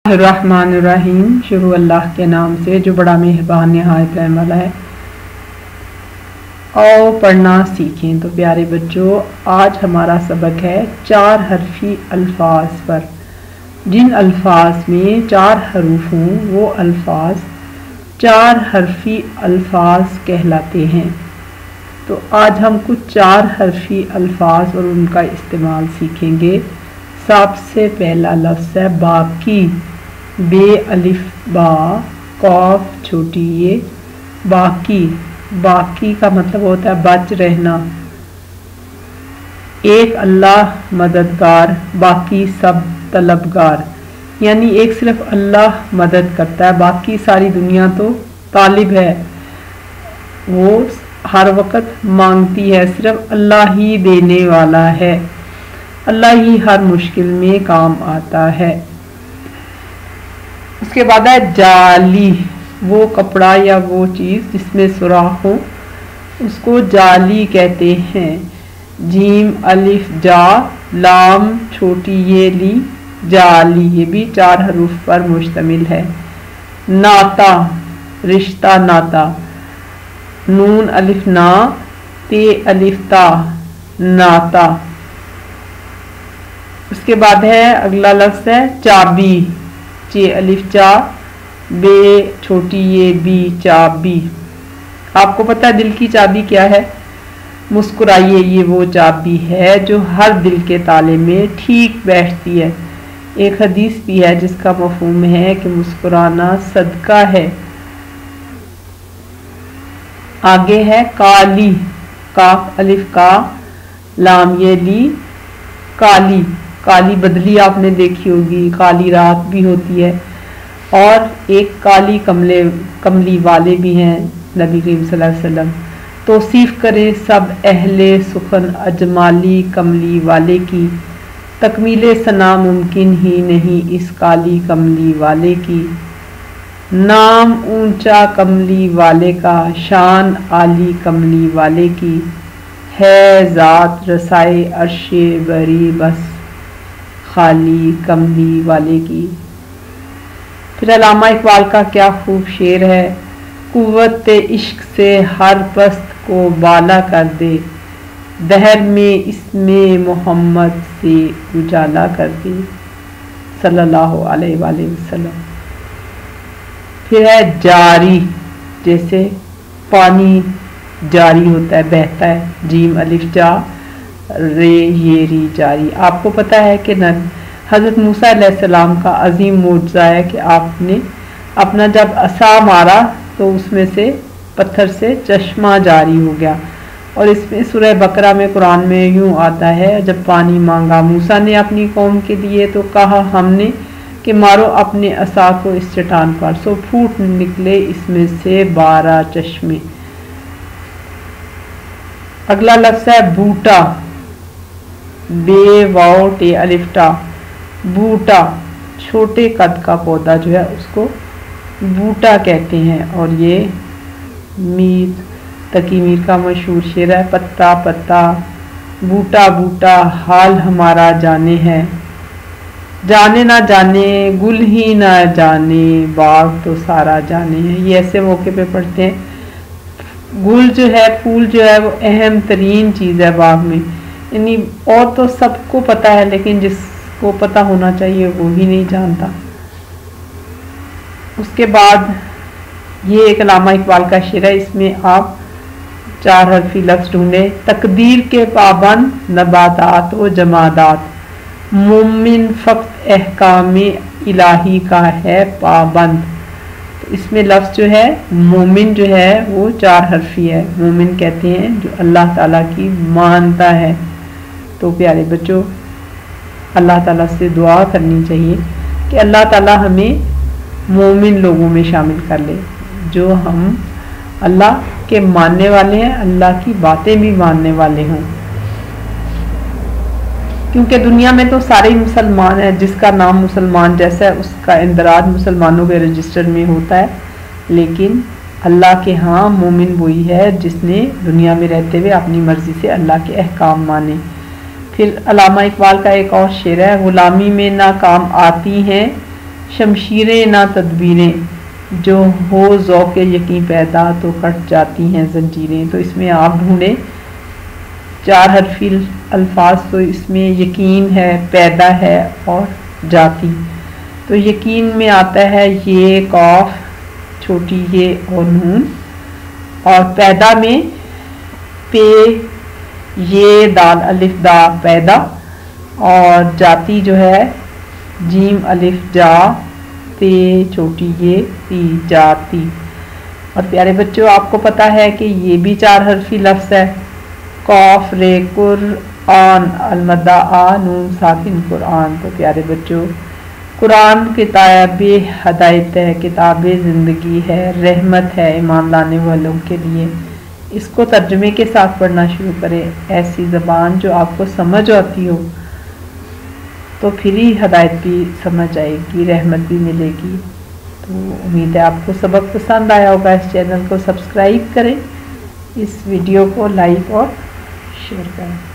الرحمن الرحیم، شروع اللہ کے نام سے جو بڑا مہربان نہایت رحم والا ہے۔ آؤ پڑھنا سیکھیں۔ تو پیارے بچوں، آج ہمارا سبق ہے 4 حرفی الفاظ پر۔ جن الفاظ میں 4 حروف ہوں وہ الفاظ 4 حرفی الفاظ کہلاتے ہیں۔ تو آج ہم کچھ 4 حرفی الفاظ اور ان کا استعمال سیکھیں گے۔ سب سے پہلا لفظ ہے باقی، بے الف با، قاف چھوٹی یہ، باقی۔ باقی کا مطلب ہوتا ہے بچ رہنا۔ ایک اللہ مددگار، باقی سب طلبگار، یعنی ایک صرف اللہ مدد کرتا ہے، باقی ساری دنیا تو طالب ہے، وہ ہر وقت مانگتی ہے، صرف اللہ ہی دینے والا ہے، اللہ ہی ہر مشکل میں کام آتا ہے۔ اس کے بعد ہے جالی، وہ کپڑا یا وہ چیز جس میں سوراخ ہو اس کو جالی کہتے ہیں۔ جیم الف جا، لام چھوٹی یہ لی، جالی، یہ بھی 4 حروف پر مشتمل ہے۔ ناتا، رشتہ ناتا، نون الف نا، تے الف تا، ناتا۔ اس کے بعد ہے اگلا لفظ ہے چابی، چے الف چا، بے چھوٹی یہ بی، چابی۔ آپ کو پتہ ہے دل کی چابی کیا ہے؟ مسکرائیے، یہ وہ چابی ہے جو ہر دل کے تالے میں ٹھیک بیٹھتی ہے۔ ایک حدیث بھی ہے جس کا مفہوم ہے کہ مسکرانا صدقہ ہے۔ آگے ہے کالی، کاف الف کا، لام یہ لی، کالی۔ کالی بدلی آپ نے دیکھی ہوگی، کالی رات بھی ہوتی ہے، اور ایک کالی کملی والے بھی ہیں نبی کریم صلی اللہ علیہ وسلم۔ توصیف کرے سب اہل سخن اجمالی کملی والے کی، تکمیل ثنا ممکن ہی نہیں اس کالی کملی والے کی۔ نام اونچا کملی والے کا، شان عالی کملی والے کی، ہے ذات رسائے عرش بری بس خالی کملی والے کی۔ پھر علامہ اقبال کا کیا خوب شعر ہے، قوت عشق سے ہر پست کو بالا کر دے، دہر میں اسم محمد سے اجالا کر دے، صلی اللہ علیہ وآلہ وسلم۔ پھر ہے جاری، جیسے پانی جاری ہوتا ہے، بہتا ہے، جیم الف جا، رے یہ ری، جاری۔ آپ کو پتہ ہے کہ حضرت موسیٰ علیہ السلام کا عظیم معجزہ ہے کہ آپ نے اپنا جب عصا مارا تو اس میں سے پتھر سے چشمہ جاری ہو گیا۔ اور اس میں سورہ بقرہ میں قرآن میں یوں آتا ہے، جب پانی مانگا موسیٰ نے اپنی قوم کے لیے تو کہا ہم نے کہ مارو اپنے عصا کو اس چٹان پر، سو پھوٹ نکلے اس میں سے 12 چشمے۔ اگلا لفظ ہے بوٹا، بے واو ٹے الف ٹا، بوٹا، چھوٹے قد کا پودا جو ہے اس کو بوٹا کہتے ہیں۔ اور یہ میر تقی میر کا مشہور شعر ہے، پتا پتا بوٹا بوٹا حال ہمارا جانے ہے، جانے نہ جانے گل ہی نہ جانے باغ تو سارا جانے ہے۔ یہ ایسے موقع پہ پڑھتے ہیں۔ گل جو ہے، پھول جو ہے، وہ اہم ترین چیز ہے باغ میں، یعنی اور تو سب کو پتہ ہے لیکن جس کو پتہ ہونا چاہیے وہ بھی نہیں جانتا۔ اس کے بعد یہ ایک علامہ اقبال کا شعر ہے، اس میں آپ 4 حرفی لفظ ڈھونڈے۔ تقدیر کے پابند نباتات و جمادات، مومن فقط احکام الہی کا ہے پابند۔ تو اس میں لفظ جو ہے مومن جو ہے وہ 4 حرفی ہے۔ مومن کہتے ہیں جو اللہ تعالیٰ کی مانتا ہے۔ تو پیارے بچوں، اللہ تعالیٰ سے دعا کرنی چاہیے کہ اللہ تعالیٰ ہمیں مومن لوگوں میں شامل کر لے، جو ہم اللہ کے ماننے والے ہیں، اللہ کی باتیں بھی ماننے والے ہوں۔ کیونکہ دنیا میں تو سارے مسلمان ہیں، جس کا نام مسلمان جیسا ہے اس کا اندراج مسلمانوں کے رجسٹر میں ہوتا ہے، لیکن اللہ کے ہاں مومن وہی ہے جس نے دنیا میں رہتے ہوئے اپنی مرضی سے اللہ کے احکام مانے۔ پھر علامہ اقبال کا ایک اور شعر ہے، غلامی میں نہ کام آتی ہیں شمشیریں نہ تدبیریں، جو ہو ذوق یقین پیدا تو کٹ جاتی ہیں زنجیریں۔ تو اس میں آپ ڈھونڈیں 4 حرفی الفاظ، تو اس میں یقین ہے، پیدا ہے اور جاتی۔ تو یقین میں آتا ہے یہ قاف، چھوٹی یہ اور نون، اور پیدا میں پے یہ دال الف دا پیدا، اور جاتی جو ہے جیم الف جا تے چھوٹی یہ تی جاتی۔ اور پیارے بچوں آپ کو پتا ہے کہ یہ بھی 4 حرفی لفظ ہے، قاف رے قرآن المدہ آ نون ساکن قرآن۔ تو پیارے بچوں قرآن کتاب ہدایت ہے، کتاب زندگی ہے، رحمت ہے ایمان لانے والوں کے لیے۔ اس کو ترجمے کے ساتھ پڑھنا شروع کریں، ایسی زبان جو آپ کو سمجھ آتی ہو، تو پھر ہی ہدایت بھی سمجھ آئے گی، رحمت بھی ملے گی۔ تو امید ہے آپ کو سبق پسند آیا ہوگا۔ اس چینل کو سبسکرائب کریں، اس ویڈیو کو لائک اور شیئر کریں۔